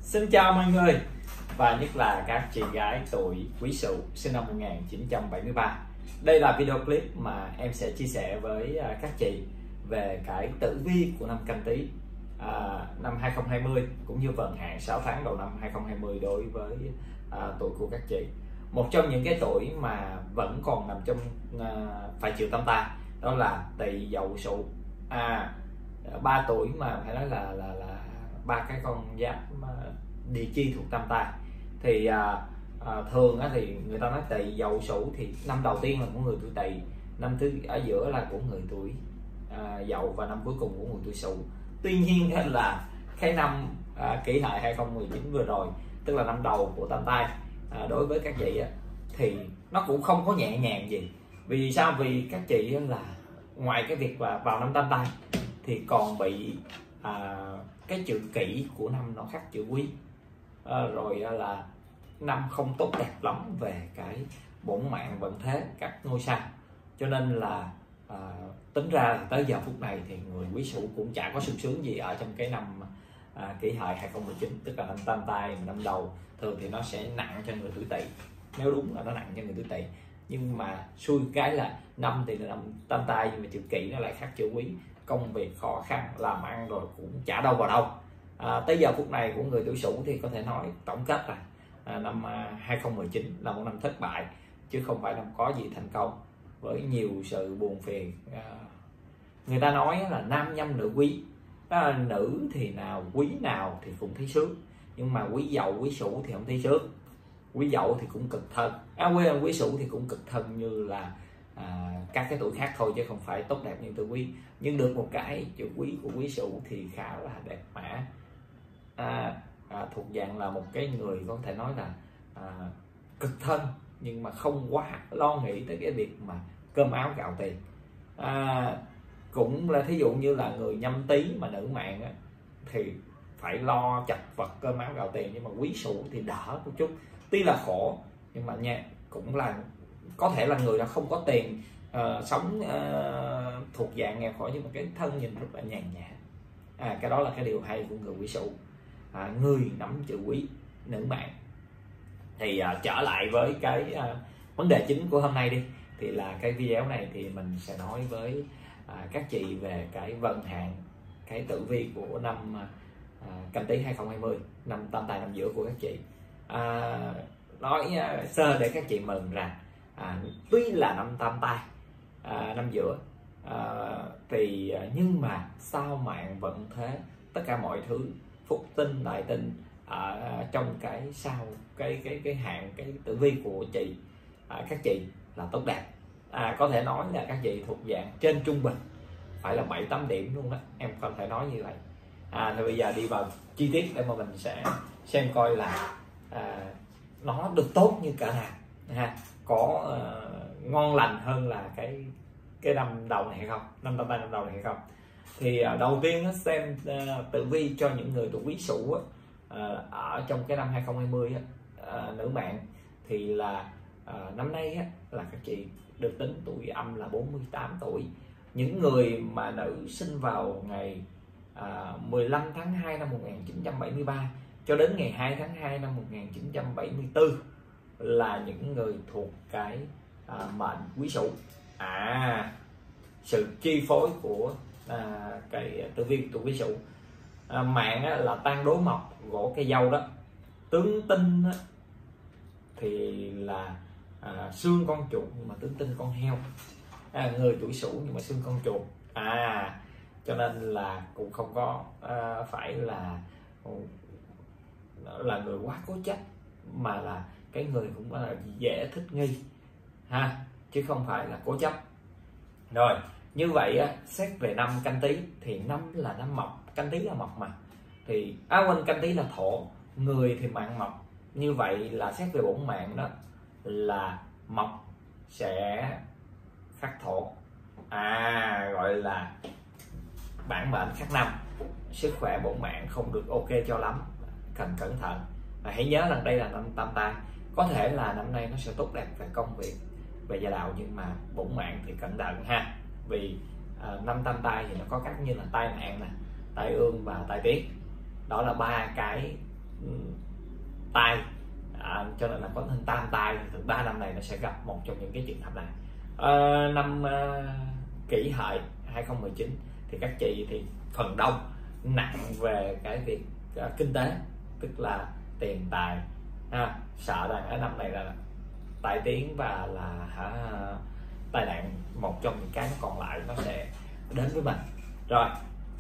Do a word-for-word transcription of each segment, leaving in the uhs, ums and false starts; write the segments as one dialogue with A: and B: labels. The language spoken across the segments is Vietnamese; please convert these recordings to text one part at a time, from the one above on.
A: Xin chào mọi người, và nhất là các chị gái tuổi Quý Sửu sinh năm một nghìn chín trăm bảy mươi ba. Đây là video clip mà em sẽ chia sẻ với các chị về cái tử vi của năm Canh Tý à, năm hai không hai không, cũng như vận hạn sáu tháng đầu năm hai không hai không đối với à, tuổi của các chị. Một trong những cái tuổi mà vẫn còn nằm trong à, phải chịu tâm tai, đó là Tỵ, Dậu, Sửu. À, ba tuổi mà phải nói là là là ba cái con giáp địa chi thuộc tam tai. Thì à, à, thường á, thì người ta nói Tỵ, Dậu, Sửu thì năm đầu tiên là của người tuổi Tỵ, năm thứ ở giữa là của người tuổi à, Dậu, và năm cuối cùng của người tuổi Sửu. Tuy nhiên là cái năm à, Kỷ Hợi hai không một chín vừa rồi, tức là năm đầu của tam tai, à, đối với các chị á, thì nó cũng không có nhẹ nhàng gì. Vì sao? Vì các chị là ngoài cái việc là vào năm tam tai thì còn bị à, cái chữ Kỷ của năm nó khắc chữ Quý, à, rồi là năm không tốt đẹp lắm về cái bổn mạng vận thế các ngôi sao. Cho nên là à, tính ra tới giờ phút này thì người Quý Sửu cũng chả có sung sướng gì ở trong cái năm à, Kỷ Hợi hai không một chín, tức là năm tam tai, năm đầu. Thường thì nó sẽ nặng cho người tuổi Tỵ, nếu đúng là nó nặng cho người tuổi Tỵ. Nhưng mà xui cái là năm thì là năm tam tai, nhưng mà chữ Kỷ nó lại khác chữ Quý, công việc khó khăn, làm ăn rồi cũng chả đâu vào đâu. À, tới giờ phút này của người tuổi Sửu thì có thể nói tổng kết là à, năm hai không một chín là một năm thất bại, chứ không phải năm có gì thành công, với nhiều sự buồn phiền. À, người ta nói là nam nhâm nữ quý, à, nữ thì nào quý nào thì cũng thấy sướng, nhưng mà quý Dậu, quý Sửu thì không thấy sướng. Quý Dậu thì cũng cực thân, à, quý, quý Sửu thì cũng cực thân như là à, các cái tuổi khác thôi, chứ không phải tốt đẹp như tuổi Quý. Nhưng được một cái chữ Quý của Quý Sửu thì khá là đẹp mã, à, à, thuộc dạng là một cái người có thể nói là à, cực thân, nhưng mà không quá lo nghĩ tới cái việc mà cơm áo gạo tiền. À, cũng là thí dụ như là người Nhâm Tý mà nữ mạng á, thì phải lo chặt vật cơm áo gạo tiền, nhưng mà Quý Sửu thì đỡ một chút, tuy là khổ nhưng mà nha, cũng là có thể là người đã không có tiền, uh, sống uh, thuộc dạng nghèo khổ, nhưng mà cái thân nhìn rất là nhàn nhã. À, cái đó là cái điều hay của người Quý Sửu, à, người nắm chữ Quý, nữ mạng. Thì uh, trở lại với cái uh, vấn đề chính của hôm nay đi, thì là cái video này thì mình sẽ nói với uh, các chị về cái vận hạn, cái tử vi của năm uh, Canh Tý hai không hai không, năm tam tai năm giữa của các chị. À, nói uh, sơ để các chị mừng rằng à, tuy là năm tam tai, à, năm giữa, à, thì nhưng mà sao mạng vận thế, tất cả mọi thứ phúc tinh đại tinh ở trong cái sao cái cái cái hạn cái tử vi của chị, à, các chị là tốt đẹp. À, có thể nói là các chị thuộc dạng trên trung bình, phải là bảy tám điểm luôn đó, em có thể nói như vậy. À, thì bây giờ đi vào chi tiết để mà mình sẽ xem coi là à, nó được tốt như cả nào ha, có uh, ngon lành hơn là cái cái năm đầu này hay không, năm tam tai năm đầu này hay không. Thì uh, đầu tiên nó xem uh, tử vi cho những người tuổi Quý Sửu uh, ở trong cái năm hai không hai không uh, nữ mạng, thì là uh, năm nay uh, là các chị được tính tuổi âm là bốn mươi tám tuổi. Những người mà nữ sinh vào ngày uh, mười lăm tháng hai năm một nghìn chín trăm bảy mươi ba cho đến ngày hai tháng hai năm một nghìn chín trăm bảy mươi tư là những người thuộc cái à, mệnh Quý Sửu. À, sự chi phối của à, cái tử vi tuổi Quý Sửu, à, mạng á, là tan đố mộc, gỗ cây dâu đó. Tướng tinh á, thì là à, xương con chuột nhưng mà tướng tinh con heo. À, người tuổi Sửu nhưng mà xương con chuột. À, cho nên là cũng không có à, phải là là người quá cố chấp, mà là cái người cũng là dễ thích nghi ha, chứ không phải là cố chấp. Rồi, như vậy á, xét về năm Canh Tý thì năm là năm mộc, Canh Tý là mộc mà, thì á quên, Canh Tý là thổ, người thì mạng mộc. Như vậy là xét về bổn mạng đó là mộc sẽ khắc thổ, à, gọi là bản mệnh khắc năm, sức khỏe bổn mạng không được ok cho lắm, cần cẩn thận. Và hãy nhớ rằng đây là năm tam tai, có thể là năm nay nó sẽ tốt đẹp về công việc, về gia đạo, nhưng mà bổn mạng thì cẩn thận ha. Vì à, năm tam tai thì nó có các như là tai nạn nè, tai ương và tai tiếng. Đó là ba cái tài, à, cho nên là có thêm tam tài. Thì ba năm này nó sẽ gặp một trong những cái trường hợp này. à, năm uh, Kỷ Hợi hai không một chín thì các chị thì phần đông nặng về cái việc uh, kinh tế, tức là tiền tài, ha. Sợ rằng ở năm này là tai tiếng và là hả, tai nạn, một trong những cái còn lại nó sẽ đến với mình. Rồi,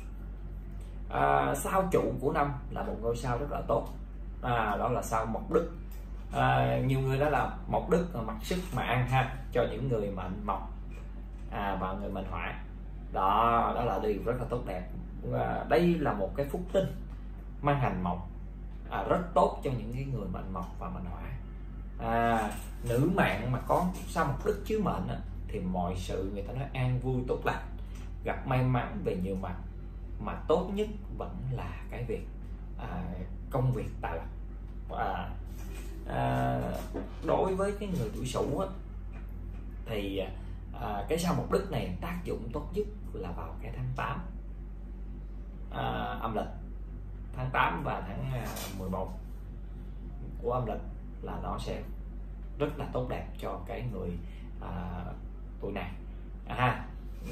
A: à, sao chủ của năm là một ngôi sao rất là tốt, à, đó là sao Mộc Đức. à, nhiều người nói là Mộc Đức mặc sức mà ăn, ha, cho những người mệnh Mộc à, và người mệnh Hỏa. Đó, đó là điều rất là tốt đẹp. à, đây là một cái phúc tinh mang hành Mộc, à, rất tốt cho những cái người mệnh Mộc và mệnh Hỏa. à, nữ mạng mà có sao Mộc Đức chiếu mệnh á, thì mọi sự người ta nói an vui tốt lành, gặp may mắn về nhiều mặt, mà tốt nhất vẫn là cái việc à, công việc tài lộc. à, à, đối với cái người tuổi Sửu á, thì à, cái sao Mộc Đức này tác dụng tốt nhất là vào cái tháng tám à, âm lịch, tháng tám và tháng à, mười một của âm lịch là nó sẽ rất là tốt đẹp cho cái người à, tuổi này, à,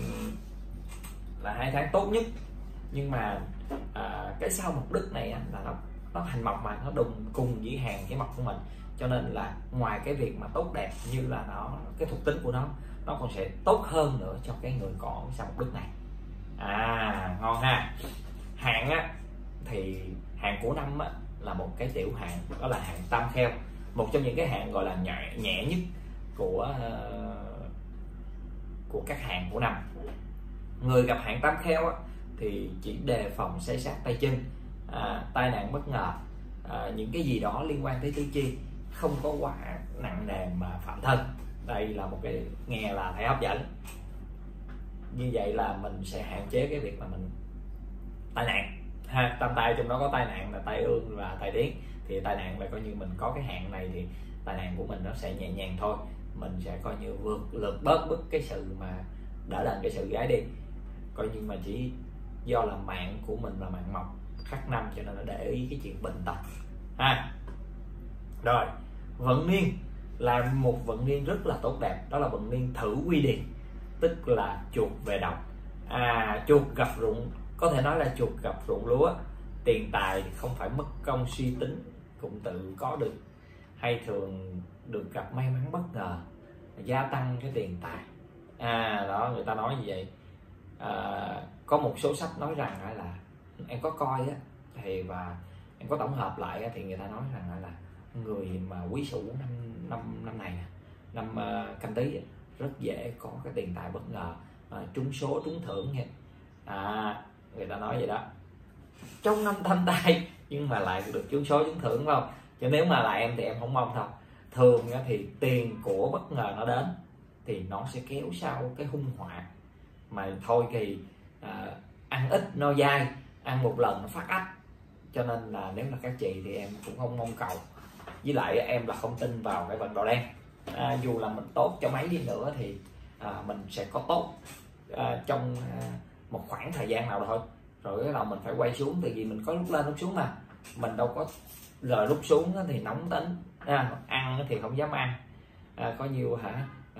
A: là hai tháng tốt nhất. Nhưng mà à, cái sao Mộc Đức này á, là nó nó hành mộc mà nó đùng cùng với hàng cái mộc của mình, cho nên là ngoài cái việc mà tốt đẹp như là nó cái thuộc tính của nó nó còn sẽ tốt hơn nữa cho cái người có sao Mộc Đức này. À, ngon ha. Hạn á thì hạn của năm á là một cái tiểu hạn, đó là hạn Tam Kheo, một trong những cái hạn gọi là nhẹ, nhẹ nhất của uh, của các hạn của năm. Người gặp hạn Tam Kheo á, thì chỉ đề phòng xây sát tay chân, à, tai nạn bất ngờ, à, những cái gì đó liên quan tới tứ chi, không có quả nặng nề mà phạm thân. Đây là một cái nghe là thấy hấp dẫn. Như vậy là mình sẽ hạn chế cái việc mà mình tai nạn, ha. Tam tai trong đó có tai nạn là tai ương và tai tiếng, thì tai nạn là coi như mình có cái hạn này thì tai nạn của mình nó sẽ nhẹ nhàng thôi, mình sẽ coi như vượt lượt bớt bớt cái sự mà đỡ đần cái sự gái đi, coi như mà chỉ do là mạng của mình là mạng mộc khắc năm, cho nên là để ý cái chuyện bệnh tật, ha. Rồi, vận niên là một vận niên rất là tốt đẹp, đó là vận niên Thử Quy Điền, tức là chuột về đồng. À, chuột gặp ruộng, có thể nói là chuột gặp ruộng lúa, tiền tài không phải mất công suy tính cũng tự có được, hay thường được gặp may mắn bất ngờ, gia tăng cái tiền tài. À, đó, người ta nói như vậy. À, có một số sách nói rằng là em có coi á, thì và em có tổng hợp lại thì người ta nói rằng là người mà Quý Sửu năm năm năm này, năm uh, Canh Tý rất dễ có cái tiền tài bất ngờ, uh, trúng số trúng thưởng nha. À, người ta nói vậy đó, trong năm Tam Tai nhưng mà lại được trúng số trúng thưởng, phải không? Chứ nếu mà là em thì em không mong thôi. Thường thì tiền của bất ngờ nó đến thì nó sẽ kéo sau cái hung họa, mà thôi thì à, ăn ít no dai, ăn một lần nó phát ách, cho nên là nếu là các chị thì em cũng không mong cầu. Với lại em là không tin vào cái vận độ đen, à, dù là mình tốt cho mấy đi nữa thì à, mình sẽ có tốt à, trong à, một khoảng thời gian nào đó thôi, rồi cái đầu mình phải quay xuống, tại vì mình có lúc lên lúc xuống mà mình đâu có rồi lúc xuống thì nóng tính, à, ăn thì không dám ăn, à, có nhiều hả à,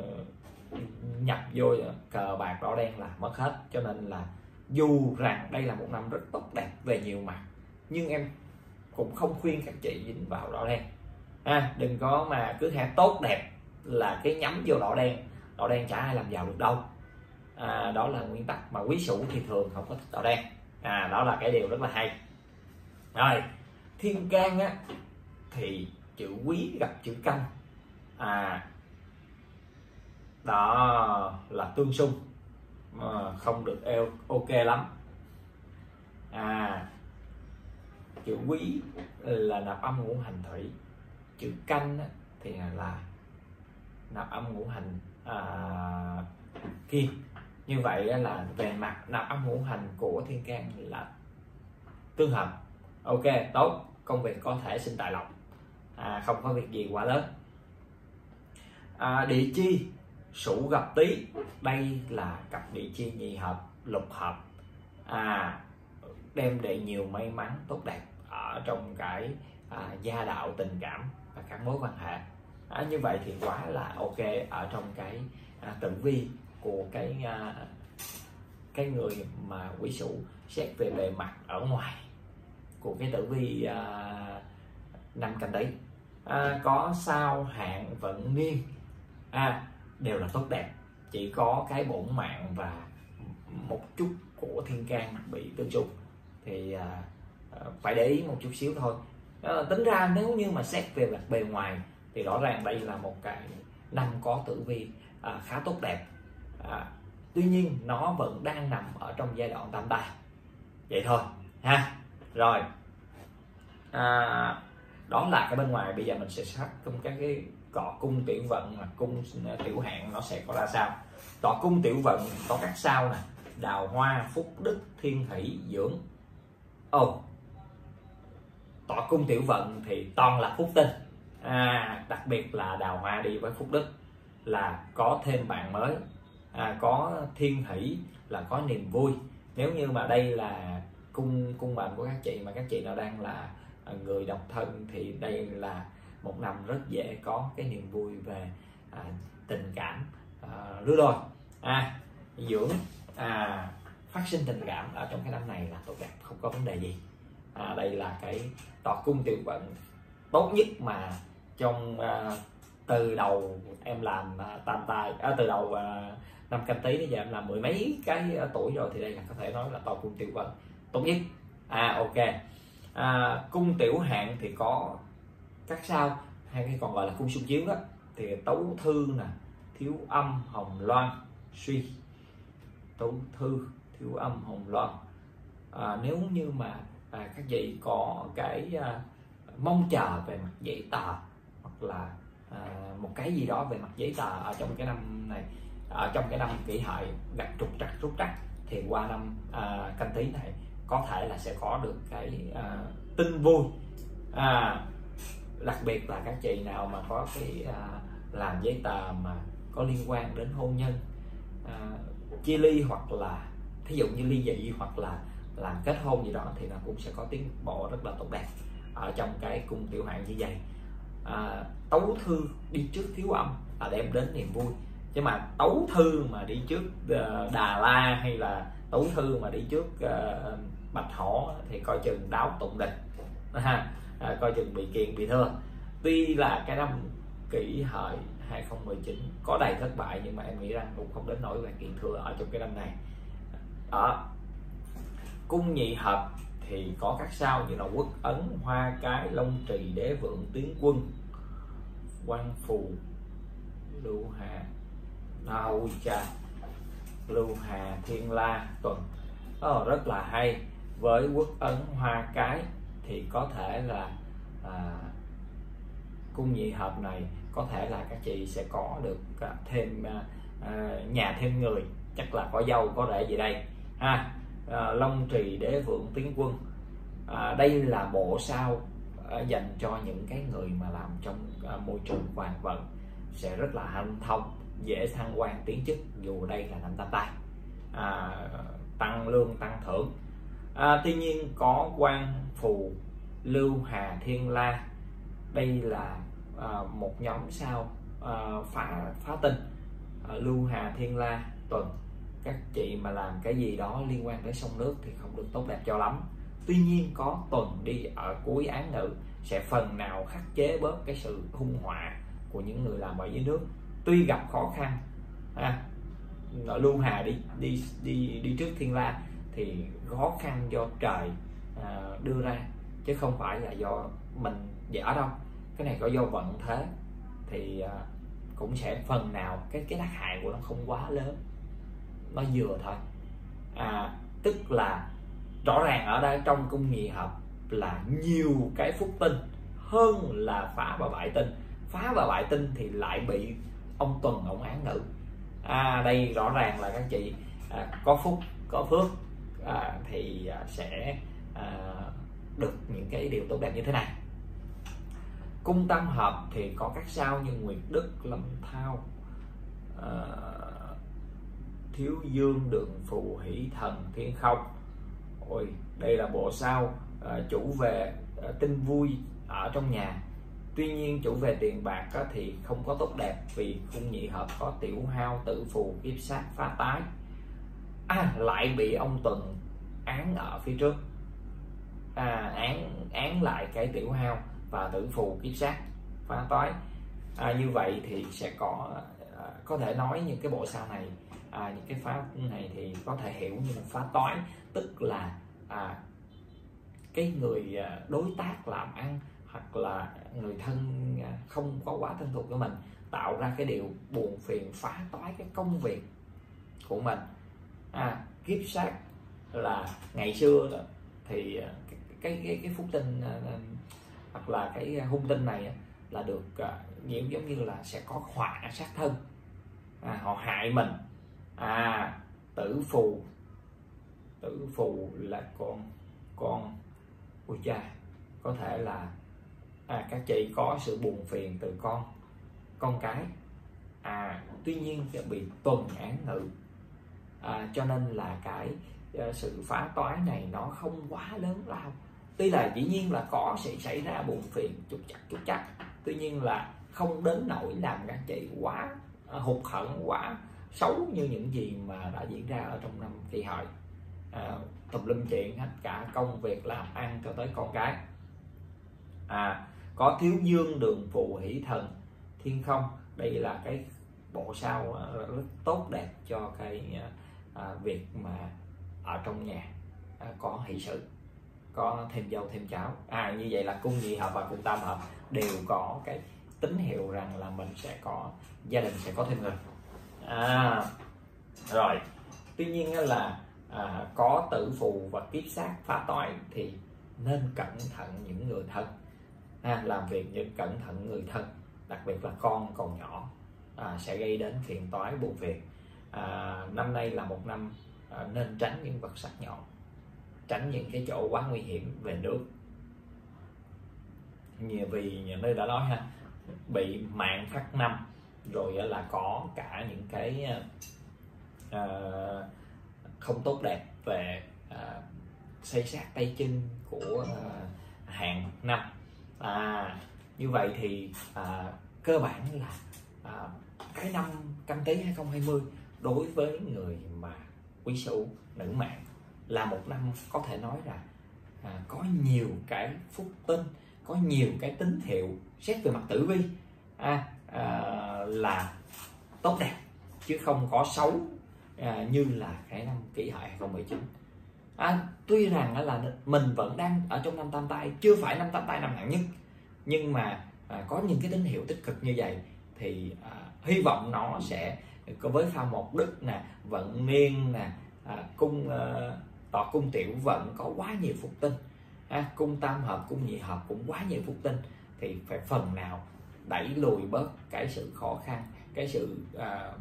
A: nhập vô cờ bạc đỏ đen là mất hết. Cho nên là dù rằng đây là một năm rất tốt đẹp về nhiều mặt, nhưng em cũng không khuyên các chị dính vào đỏ đen, à, đừng có mà cứ hãy tốt đẹp là cái nhắm vô đỏ đen, đỏ đen chả ai làm giàu được đâu. À, đó là nguyên tắc, mà Quý Sửu thì thường không có thích đỏ đen. À, đó là cái điều rất là hay. Rồi, thiên can á thì chữ Quý gặp chữ Canh, à, đó là tương xung, à, không được eo ok lắm. À, chữ Quý là nạp âm ngũ hành thủy, chữ Canh á, thì là nạp âm ngũ hành à, kim. Như vậy là về mặt nạp âm ngũ hành của thiên can là tương hợp, ok, tốt, công việc có thể sinh tài lộc, à, không có việc gì quá lớn. À, địa chi Sửu gặp Tý, đây là cặp địa chi nhị hợp lục hợp, à, đem lại nhiều may mắn tốt đẹp ở trong cái à, gia đạo tình cảm và các mối quan hệ. À, như vậy thì quá là ok ở trong cái à, tử vi của cái à, cái người mà Quý Sửu xét về bề mặt ở ngoài của cái tử vi à, năm Canh Tý. À, có sao hạn vận niên à, đều là tốt đẹp, chỉ có cái bổn mạng và một chút của thiên can bị tương xung thì à, phải để ý một chút xíu thôi. À, tính ra nếu như mà xét về mặt bề ngoài thì rõ ràng đây là một cái năm có tử vi à, khá tốt đẹp. À, tuy nhiên nó vẫn đang nằm ở trong giai đoạn tam tai vậy thôi ha. Rồi à, đó là cái bên ngoài. Bây giờ mình sẽ xác trong các cái cọ cung tiểu vận mà cung tiểu hạn nó sẽ có ra sao. Cọ cung tiểu vận có các sao nè: đào hoa, phúc đức, thiên hỷ, dưỡng. Ồ, oh, tọa cung tiểu vận thì toàn là phúc tinh, à, đặc biệt là đào hoa đi với phúc đức là có thêm bạn mới, à, có thiên hỷ là có niềm vui. Nếu như mà đây là cung cung mệnh của các chị mà các chị nào đang là người độc thân thì đây là một năm rất dễ có cái niềm vui về à, tình cảm à, lứa đôi. À, dưỡng à, phát sinh tình cảm ở trong cái năm này là tốt đẹp, không có vấn đề gì. À, đây là cái tọa cung tiểu vận tốt nhất mà trong à, từ đầu em làm à, tam tai à, từ đầu à, năm Canh Tý đến giờ em làm mười mấy cái à, tuổi rồi thì đây là có thể nói là tọa cung tiểu vận tốt nhất. À ok. À, cung tiểu hạn thì có các sao, hay cái còn gọi là cung xung chiếu đó, thì tấu thư nè, thiếu âm, hồng loan, suy. Tấu thư, thiếu âm, hồng loan. À, nếu như mà à, các chị có cái à, mong chờ về mặt giấy tờ hoặc là à, một cái gì đó về mặt giấy tờ ở trong cái năm này, ở trong cái năm Kỷ Hợi gặp trục trặc trục trặc thì qua năm à, Canh Tý này có thể là sẽ có được cái à, tin vui. À, đặc biệt là các chị nào mà có cái à, làm giấy tờ mà có liên quan đến hôn nhân, à, chia ly hoặc là thí dụ như ly dị hoặc là làm kết hôn gì đó thì nó cũng sẽ có tiến bộ rất là tốt đẹp ở trong cái cung tiểu hạn như vậy. À, tấu thư đi trước thiếu âm là đem đến niềm vui, chứ mà tấu thư mà đi trước uh, Đà La hay là tấu thư mà đi trước uh, Bạch Hổ thì coi chừng đáo tụng địch ha, à, coi chừng bị kiện bị thưa. Tuy là cái năm Kỷ Hợi hai không một chín có đầy thất bại nhưng mà em nghĩ rằng cũng không đến nỗi là kiện thưa ở trong cái năm này. Đó. Cung nhị hợp thì có các sao như là Quốc Ấn, Hoa Cái, Long Trì, Đế Vượng, Tiến Quân, Quan Phù, Lưu Hà, Ôi cha, Lưu Hà, Thiên La, Tuần. Oh, rất là hay. Với Quốc Ấn, Hoa Cái thì có thể là à, cung nhị hợp này có thể là các chị sẽ có được à, thêm à, nhà thêm người, chắc là có dâu có rể gì đây ha. À, Long Trì, Đế Vượng, Tiến Quân, à, đây là bộ sao à, dành cho những cái người mà làm trong à, môi trường hoàng vận sẽ rất là hanh thông, dễ thăng quan tiến chức dù đây là năm tam tai, à, tăng lương tăng thưởng. À, tuy nhiên có Quan Phù, Lưu Hà, Thiên La, đây là à, một nhóm sao à, phá phá tinh. À, Lưu Hà, Thiên La, Tuần, các chị mà làm cái gì đó liên quan tới sông nước thì không được tốt đẹp cho lắm. Tuy nhiên có Tuần đi ở cuối án ngự sẽ phần nào khắc chế bớt cái sự hung họa của những người làm ở dưới nước, tuy gặp khó khăn. À, Lưu Hà đi đi đi đi trước Thiên La thì khó khăn do trời à, đưa ra chứ không phải là do mình dở đâu. Cái này có do vận thế thì à, cũng sẽ phần nào cái cái tác hại của nó không quá lớn, nó vừa thôi. À, tức là rõ ràng ở đây trong cung nhị hợp là nhiều cái phúc tinh hơn là phá và bại tinh. Phá và bại tinh thì lại bị ông Tuần ông án ngự. À, đây rõ ràng là các chị à, có phúc có phước à, thì à, sẽ à, được những cái điều tốt đẹp như thế này. Cung tam hợp thì có các sao như Nguyệt Đức, Lâm Thao, à, Thiếu Dương, Đường Phù, Hỷ Thần, Thiên Không. Ôi, đây là bộ sao uh, chủ về uh, tin vui ở trong nhà. Tuy nhiên chủ về tiền bạc á, thì không có tốt đẹp, vì cung nhị hợp có tiểu hao, tử phù, kiếp sát, phá tái. À, lại bị ông Tuần án ở phía trước, à, án án lại cái tiểu hao và tử phù, kiếp sát, phá toái. À, như vậy thì sẽ có à, có thể nói những cái bộ sao này, à, những cái phá này thì có thể hiểu như là phá toái, tức là à, cái người đối tác làm ăn hoặc là người thân không có quá thân thuộc với mình tạo ra cái điều buồn phiền, phá toái cái công việc của mình. À, kiếp sát là ngày xưa đó, thì cái cái cái, cái phúc tinh hoặc là cái hung tinh này là được nhiều giống như là sẽ có họa sát thân, à, họ hại mình. À, tử phù, tử phù là con con ui cha, có thể là à, các chị có sự buồn phiền từ con con cái. À, tuy nhiên bị tuần án ngự, à, cho nên là cái uh, sự phá toái này nó không quá lớn lao. Tuy là dĩ nhiên là có sẽ xảy ra buồn phiền chút chắc chút chắc, tuy nhiên là không đến nỗi làm các chị quá uh, hụt hẫng, quá xấu như những gì mà đã diễn ra ở trong năm Kỷ Hợi. À, tùm lum chuyện hết, cả công việc làm ăn cho tới con cái. À, có thiếu dương đường phù hỷ thần thiên không, đây là cái bộ sao rất tốt đẹp cho cái à, việc mà ở trong nhà à, có hỷ sự, có thêm dâu thêm cháu. À, như vậy là cung nhị hợp và cung tam hợp đều có cái tín hiệu rằng là mình sẽ có gia đình, sẽ có thêm người. À, rồi tuy nhiên là à, có tử phù và kiếp sát phá toái thì nên cẩn thận những người thân. À, làm việc những cẩn thận người thân, đặc biệt là con còn nhỏ, à, sẽ gây đến phiền toái buồn phiền. À, năm nay là một năm à, nên tránh những vật sắc nhọn, tránh những cái chỗ quá nguy hiểm về nước. Nhiều vì như nơi đã nói ha, bị mạng khắc năm rồi là có cả những cái à, không tốt đẹp về à, xây sát tay chân của à, hàng năm. À, như vậy thì à, cơ bản là à, cái năm Canh Tý hai không hai không đối với người mà quý sửu nữ mạng là một năm có thể nói là à, có nhiều cái phúc tinh, có nhiều cái tín hiệu xét về mặt tử vi à, à, là tốt đẹp, chứ không có xấu à, như là cái năm Kỷ Hợi hai không một chín. À, tuy rằng là mình vẫn đang ở trong năm tam tai, chưa phải năm tam tai năm hạng nhất, nhưng mà à, có những cái tín hiệu tích cực như vậy thì à, hy vọng nó sẽ có với pha một đức nè, vận niên nè, à, cung à, tọa cung tiểu vận có quá nhiều phúc tinh, à, cung tam hợp, cung nhị hợp cũng quá nhiều phúc tinh, thì phải phần nào đẩy lùi bớt cái sự khó khăn, cái sự à,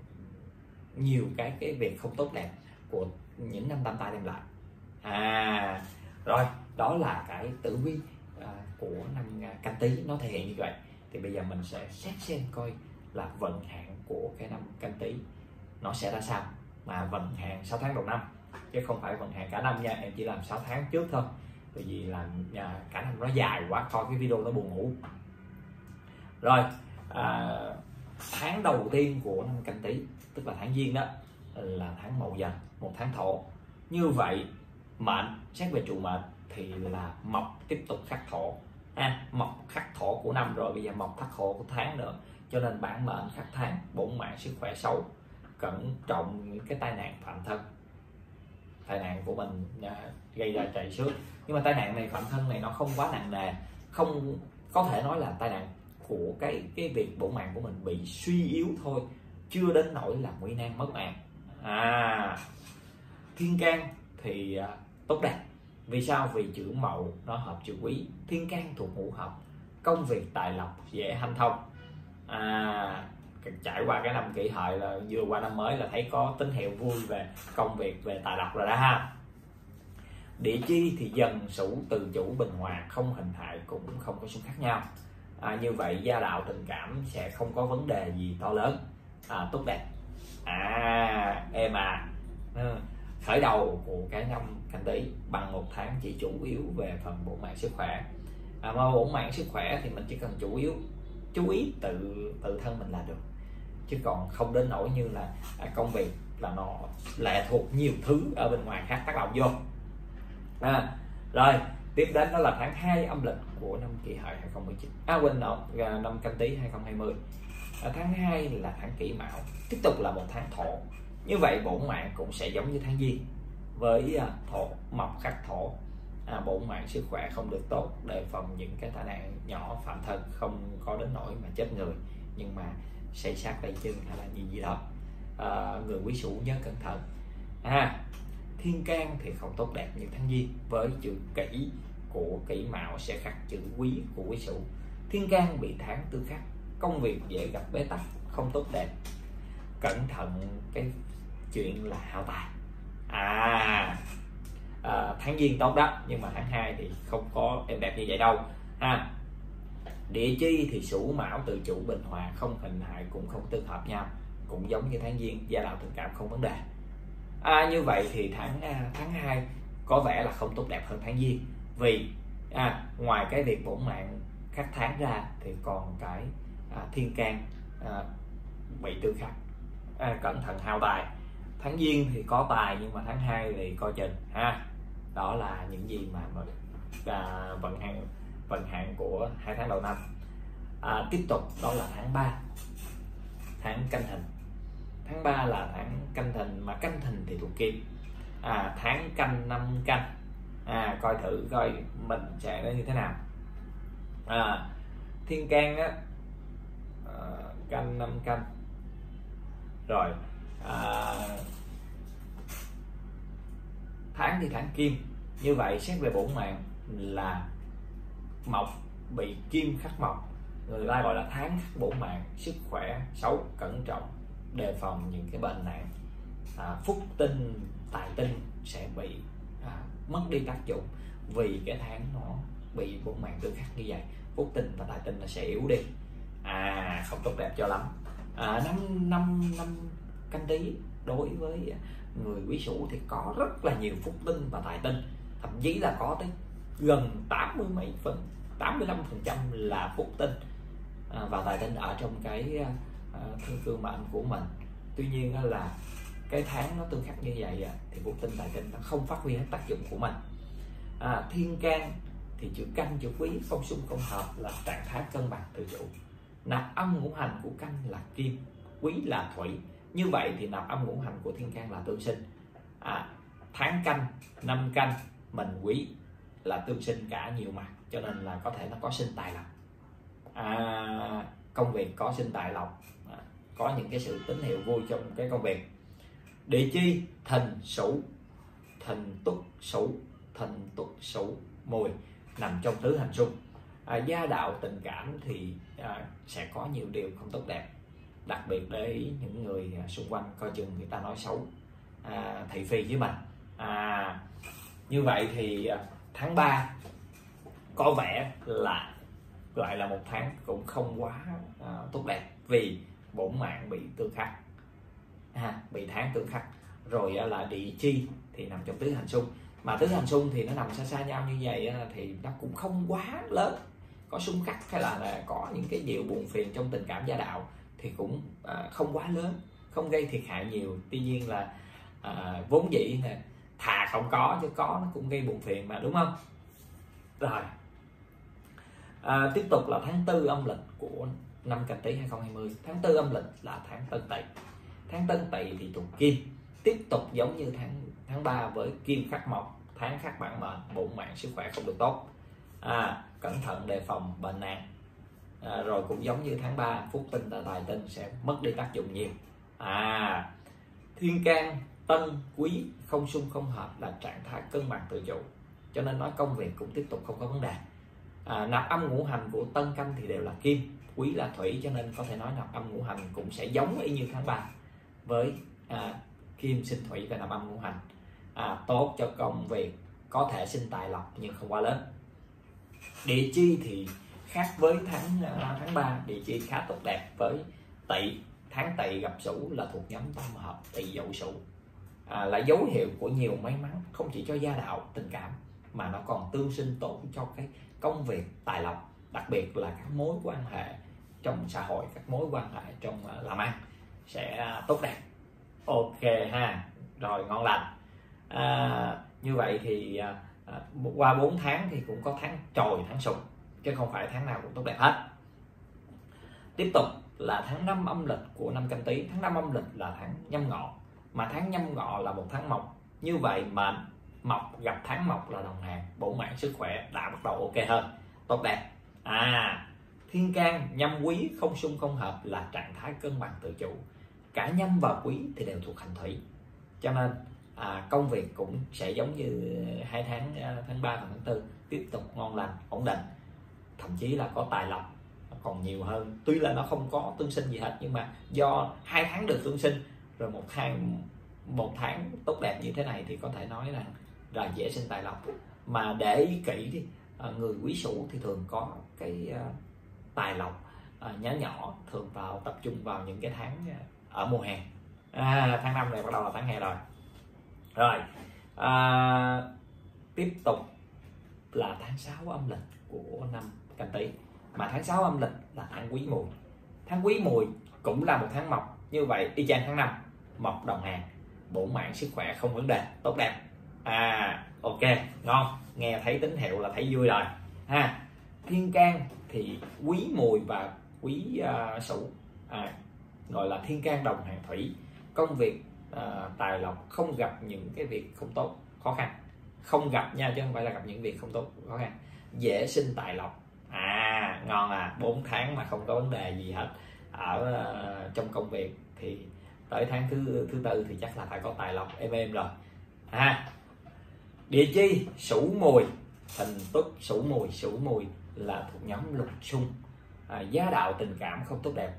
A: nhiều cái cái việc không tốt đẹp của những năm tam tai đem lại. À, rồi đó là cái tử vi à, của năm Canh Tý nó thể hiện như vậy. Thì bây giờ mình sẽ xét xem coi là vận hạn của cái năm Canh Tý nó sẽ ra sao, mà vận hạn sáu tháng đầu năm chứ không phải vận hạn cả năm nha, em chỉ làm sáu tháng trước thôi, bởi vì là à, cả năm nó dài quá, coi cái video nó buồn ngủ. Rồi à, tháng đầu tiên của năm Canh Tý tức là tháng Giêng đó là tháng Mậu Dần, một tháng thổ. Như vậy mệnh xét về trụ mệnh thì là mộc tiếp tục khắc thổ, à, mộc khắc thổ của năm rồi, bây giờ mộc khắc thổ của tháng nữa, cho nên bản mệnh khắc tháng, bổn mạng sức khỏe xấu, cẩn trọng những cái tai nạn phạm thân. Tai nạn của mình à, gây ra trầy xước, nhưng mà tai nạn này phạm thân này nó không quá nặng nề, không có thể nói là tai nạn của cái cái việc bổn mạng của mình bị suy yếu thôi, chưa đến nỗi là nguy nan mất mạng. À, thiên can thì à, tốt đẹp. Vì sao? Vì chữ Mậu nó hợp chữ Quý, thiên can thuộc ngũ hợp, công việc tài lộc dễ hanh thông. À, trải qua cái năm Kỷ Hợi là vừa qua năm mới là thấy có tín hiệu vui về công việc, về tài lộc rồi đó ha. Địa chi thì Dần Sửu từ chủ bình hòa, không hình hại cũng không có xung khắc nhau. À, như vậy gia đạo tình cảm sẽ không có vấn đề gì to lớn, à, tốt đẹp. À, em à, khởi đầu của cái năm Canh Tý bằng một tháng chỉ chủ yếu về phần bổn mạng sức khỏe. À, mà bổn mạng sức khỏe thì mình chỉ cần chủ yếu chú ý tự tự thân mình là được, chứ còn không đến nỗi như là à, công việc là nó lệ thuộc nhiều thứ ở bên ngoài khác tác động vô. À, rồi tiếp đến đó là tháng hai âm lịch của năm Kỷ Hợi hai không một chín, à quên lộn, năm Canh Tý hai không hai không. À, tháng hai là tháng Kỷ Mão, tiếp tục là một tháng Thổ. Như vậy bổn mạng cũng sẽ giống như tháng Giêng với à, Thổ, Mộc khắc Thổ. À, bổn mạng sức khỏe không được tốt, đề phòng những cái tai nạn nhỏ phạm thân, không có đến nỗi mà chết người, nhưng mà xây sát tay chân hay là gì gì đó. À, người quý Sửu nhớ cẩn thận. À, thiên can thì không tốt đẹp như tháng Giêng, với chữ Kỷ của Kỷ Mão sẽ khắc chữ Quý của quý Sửu. Thiên can bị tháng tư khắc, công việc dễ gặp bế tắc, không tốt đẹp, cẩn thận cái chuyện là hao tài. À, à tháng Giêng tốt đó, nhưng mà tháng hai thì không có em đẹp như vậy đâu. À, địa chi thì Sửu Mão tự chủ bình hòa, không hình hại cũng không tương hợp nhau, cũng giống như tháng Giêng, gia đạo tình cảm không vấn đề. À, như vậy thì tháng tháng hai có vẻ là không tốt đẹp hơn tháng Giêng, vì à, ngoài cái việc bổn mạng khắc tháng ra thì còn cái à, thiên can à, bị tư khắc, à, cẩn thận hao tài. Tháng Giêng thì có tài, nhưng mà tháng hai thì coi chừng ha. Đó là những gì mà à, vận hạn vận hạn của hai tháng đầu năm. À, tiếp tục đó là tháng ba, tháng Canh Thìn. Tháng ba là tháng Canh Thìn, mà Canh Thìn thì thuộc Kim. À, tháng Canh năm Canh. À, coi thử coi mình sẽ như thế nào. À, thiên can á, à, Canh năm Canh rồi. À, tháng thì tháng Kim, như vậy xét về bổn mạng là Mộc bị Kim khắc Mộc, người ta gọi là tháng khắc bổn mạng, sức khỏe xấu, cẩn trọng, đề phòng những cái bệnh nạn. À, phúc tinh tài tinh sẽ bị à, mất đi tác dụng, vì cái tháng nó bị bổn mạng tương khắc như vậy, phúc tinh và tài tinh nó sẽ yếu đi. À, không tốt đẹp cho lắm. À, năm năm năm Canh Tý đối với người quý Sửu thì có rất là nhiều phúc tinh và tài tinh, thậm chí là có tới gần tám mươi mấy phần, tám mươi lăm phần trăm là phúc tinh à, và tài tinh ở trong cái à, thương cương mệnh của mình. Tuy nhiên là cái tháng nó tương khắc như vậy thì phúc tinh tài tinh nó không phát huy hết tác dụng của mình. À, thiên can thì chữ Canh chữ Quý không xung không hợp, là trạng thái cân bằng tự chủ. Nạp âm ngũ hành của Canh là Kim, Quý là Thủy, như vậy thì nạp âm ngũ hành của thiên can là tương sinh. À, tháng Canh năm Canh mình Quý là tương sinh cả nhiều mặt, cho nên là có thể nó có sinh tài lộc. À, công việc có sinh tài lộc, à, có những cái sự tín hiệu vui trong cái công việc. Địa chi Thìn Sửu, Thìn Tuất Sửu, Thìn Tuất Sửu Mùi nằm trong tứ hành xung. À, gia đạo tình cảm thì à, sẽ có nhiều điều không tốt đẹp, đặc biệt để những người xung quanh coi chừng người ta nói xấu, à, thị phi với mình. À, như vậy thì tháng ba có vẻ là lại là một tháng cũng không quá à, tốt đẹp, vì bổn mạng bị tương khắc, à, bị tháng tương khắc. Rồi là địa chi thì nằm trong tứ hành xung, mà tứ hành xung thì nó nằm xa xa nhau như vậy thì nó cũng không quá lớn, có xung khắc hay là, là có những cái điều buồn phiền trong tình cảm gia đạo thì cũng à, không quá lớn, không gây thiệt hại nhiều. Tuy nhiên là à, vốn dĩ là thà không có, chứ có nó cũng gây buồn phiền mà, đúng không? Rồi à, tiếp tục là tháng tư âm lịch của năm Canh Tý hai không hai không. Tháng tư âm lịch là tháng Tân Tỵ. Tháng Tân Tỵ thì thuộc Kim, tiếp tục giống như tháng tháng ba với Kim khắc Mộc, tháng khắc bản mệnh, bổn mạng sức khỏe không được tốt, à, cẩn thận đề phòng bệnh nạn. À, rồi cũng giống như tháng ba, phúc tinh và tài tinh sẽ mất đi tác dụng nhiều. À, thiên can Tân Quý không xung không hợp là trạng thái cân bằng tự chủ, cho nên nói công việc cũng tiếp tục không có vấn đề. À, nạp âm ngũ hành của Tân Canh thì đều là Kim, Quý là Thủy, cho nên có thể nói nạp âm ngũ hành cũng sẽ giống y như tháng ba với à, Kim sinh Thủy và nạp âm ngũ hành, à, tốt cho công việc, có thể sinh tài lộc nhưng không quá lớn. Địa chi thì khác với tháng tháng ba, địa chi khá tốt đẹp với Tỵ, tháng Tỵ gặp Sửu là thuộc nhóm tam hợp Tỵ Dậu Sửu. à, là dấu hiệu của nhiều may mắn, không chỉ cho gia đạo tình cảm mà nó còn tương sinh tốt cho cái công việc tài lộc, đặc biệt là các mối quan hệ trong xã hội, các mối quan hệ trong làm ăn sẽ tốt đẹp. Ok ha, rồi ngon lành. À, như vậy thì à, qua bốn tháng thì cũng có tháng Chồi, tháng Sửu, chứ không phải tháng nào cũng tốt đẹp hết. Tiếp tục là tháng năm âm lịch của năm Canh Tý. Tháng năm âm lịch là tháng Nhâm Ngọ, mà tháng Nhâm Ngọ là một tháng mộc. Như vậy mà mộc gặp tháng mộc là đồng hàng, bổ mạng sức khỏe đã bắt đầu ok hơn, tốt đẹp. À, thiên can nhâm quý không xung không hợp là trạng thái cân bằng tự chủ. Cả nhâm và quý thì đều thuộc hành thủy, cho nên à, công việc cũng sẽ giống như hai tháng tháng ba và tháng tư, tiếp tục ngon lành, ổn định, thậm chí là có tài lộc còn nhiều hơn. Tuy là nó không có tương sinh gì hết, nhưng mà do hai tháng được tương sinh rồi một tháng một tháng tốt đẹp như thế này thì có thể nói rằng là dễ sinh tài lộc. Mà để ý kỹ đi, người Quý Sửu thì thường có cái tài lộc nhỏ nhỏ, thường vào tập trung vào những cái tháng ở mùa hè. À, tháng năm này bắt đầu là tháng hè rồi. Rồi à, tiếp tục là tháng sáu âm lịch của năm Canh Tý, mà tháng sáu âm lịch là tháng Quý Mùi. Tháng Quý Mùi cũng là một tháng mộc, như vậy y chang tháng năm, mộc đồng hàng, bổ mạng sức khỏe không vấn đề, tốt đẹp. À, ok, ngon, nghe thấy tín hiệu là thấy vui rồi ha. Thiên can thì Quý Mùi và Quý uh, Sửu à, gọi là thiên can đồng hàng thủy, công việc uh, tài lộc không gặp những cái việc không tốt, khó khăn, không gặp nha, chứ không phải là gặp những việc không tốt, khó khăn, dễ sinh tài lộc. À, ngon à, bốn tháng mà không có vấn đề gì hết ở uh, trong công việc, thì tới tháng thứ thứ tư thì chắc là phải có tài lộc êm êm rồi. À, địa chi Sửu Mùi, Thìn Tuất Sửu Mùi. Sửu Mùi là thuộc nhóm lục xung, à, gia đạo tình cảm không tốt đẹp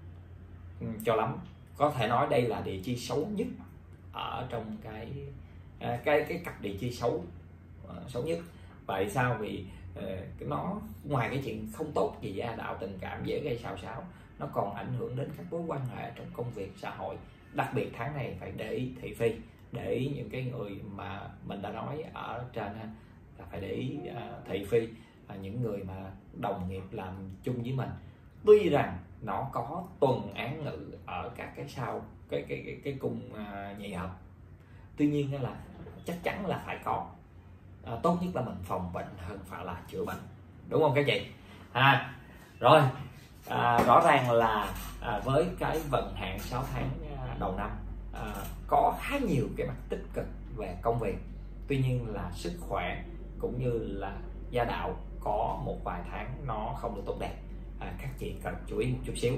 A: ừ, cho lắm, có thể nói đây là địa chi xấu nhất ở trong cái à, cái cái cặp địa chi xấu uh, xấu nhất. Tại sao? Vì uh, nó ngoài cái chuyện không tốt gì gia đạo tình cảm dễ gây xào xáo, nó còn ảnh hưởng đến các mối quan hệ trong công việc xã hội. Đặc biệt tháng này phải để ý thị phi, để ý những cái người mà mình đã nói ở trên là phải để ý uh, thị phi, uh, những người mà đồng nghiệp làm chung với mình. Tuy rằng nó có tuần án ngự ở các cái sau cái cái cái, cái cung uh, nhị hợp, tuy nhiên là chắc chắn là phải có. À, tốt nhất là mình phòng bệnh hơn phải là chữa bệnh, đúng không các chị? À, rồi à, rõ ràng là à, với cái vận hạn sáu tháng à, đầu năm à, có khá nhiều cái mặt tích cực về công việc, tuy nhiên là sức khỏe cũng như là gia đạo có một vài tháng nó không được tốt đẹp. À, các chị cần chú ý một chút xíu.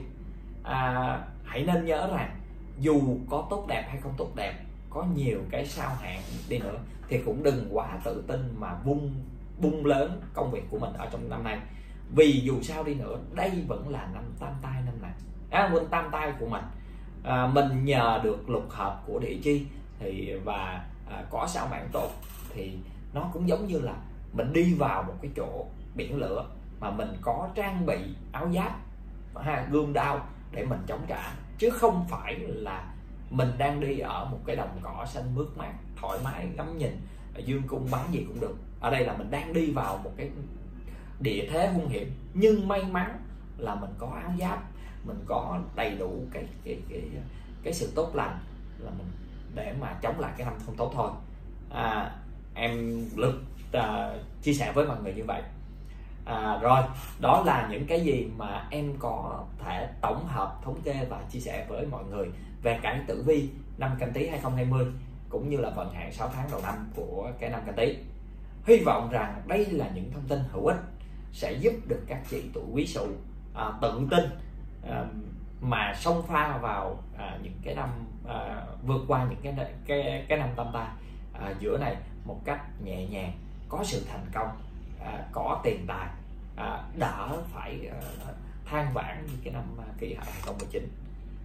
A: À, hãy nên nhớ rằng dù có tốt đẹp hay không tốt đẹp, có nhiều cái sao hạn đi nữa thì cũng đừng quá tự tin mà bung bung lớn công việc của mình ở trong năm nay. Vì dù sao đi nữa đây vẫn là năm tam tai, năm này à, quên tam tai của mình. À, mình nhờ được lục hợp của địa chi thì và à, có sao mạng tốt thì nó cũng giống như là mình đi vào một cái chỗ biển lửa mà mình có trang bị áo giáp, ha, gươm đao để mình chống trả, chứ không phải là mình đang đi ở một cái đồng cỏ xanh mướt mát thoải mái ngắm nhìn dương cung bắn gì cũng được. Ở đây là mình đang đi vào một cái địa thế hung hiểm, nhưng may mắn là mình có áo giáp, mình có đầy đủ cái cái cái cái sự tốt lành là mình để mà chống lại cái năm không tốt thôi. À, em lực uh, chia sẻ với mọi người như vậy. À, rồi đó là những cái gì mà em có thể tổng hợp thống kê và chia sẻ với mọi người về cái tử vi năm Canh Tý hai không hai không cũng như là vận hạn sáu tháng đầu năm của cái năm Canh Tý. Hy vọng rằng đây là những thông tin hữu ích sẽ giúp được các chị tuổi Quý Sửu à, tự tin à, mà xông pha vào à, những cái năm à, vượt qua những cái cái cái năm tam tai à, giữa này một cách nhẹ nhàng, có sự thành công, à, có tiền tài, à, đỡ phải à, than vãn như cái năm kỷ hợi hai không một chín.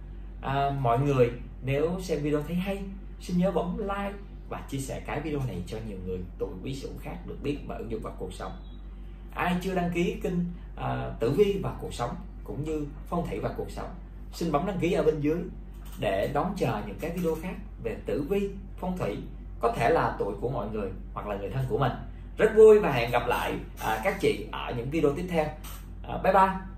A: À, mọi người nếu xem video thấy hay, xin nhớ bấm like và chia sẻ cái video này cho nhiều người tuổi Quý Sửu khác được biết và ứng dụng vào cuộc sống. Ai chưa đăng ký kênh à, tử vi và cuộc sống cũng như phong thủy và cuộc sống, xin bấm đăng ký ở bên dưới để đón chờ những cái video khác về tử vi, phong thủy, có thể là tuổi của mọi người hoặc là người thân của mình. Rất vui và hẹn gặp lại à, các chị ở những video tiếp theo. À, bye bye.